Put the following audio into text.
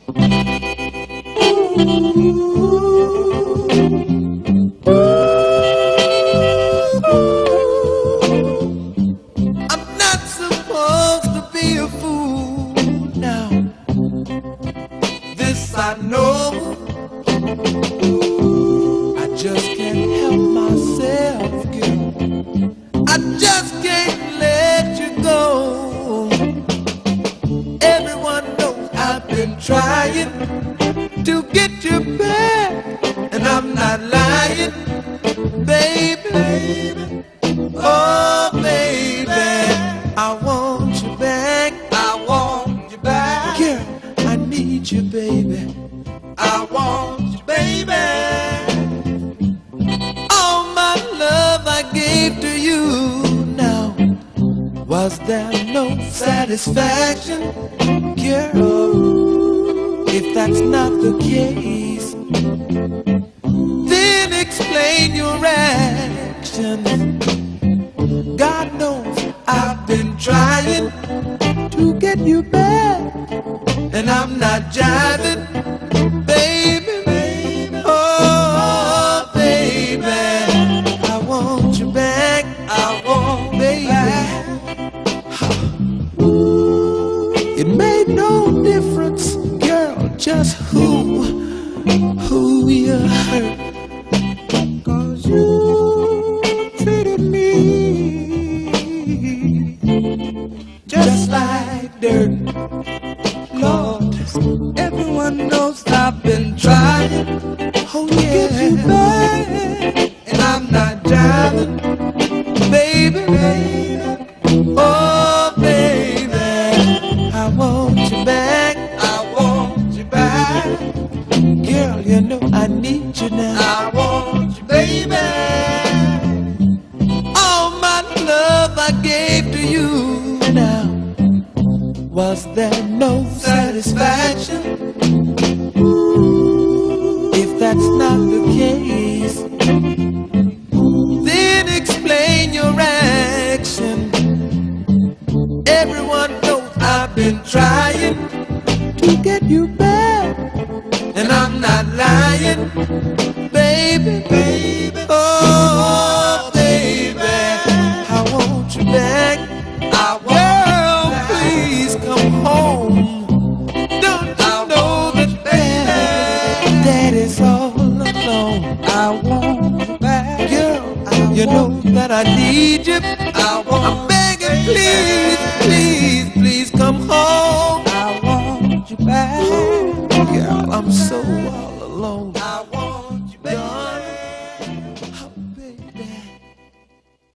I'm not supposed to be a fool now. This I know. I just can't help myself, girl. I just can't let you go. Everyone knows I've been trying to get you back, and I'm not lying, baby. Oh, baby, I want you back. I want you back. Girl, I need you, baby. I want you, baby. All my love I gave to you now. Was there no satisfaction? Girl, if that's not the case, then explain your actions. God knows I've been trying to get you back, and I'm not jiving, baby. Oh, baby, I want you back. I want you back. It made no difference, girl, just who you hurt, 'cause you treated me just like dirt. Lord, everyone knows I've been trying to get you back, and I'm not driving, baby. Oh, baby, I want you back. I want you back. Girl, you know I need you now. I want you, baby. All my love I gave to you now. Was there no satisfaction? If that's not the case, then explain your action. Everyone knows I've been trying to get you back, and I'm not lying, baby. Oh, baby, I want you back. I want you back. Please come home. Don't you know that Daddy's all alone? I want you back, girl. You know that I need you. I'm begging, please come home. I want you back, girl. I'm so all alone.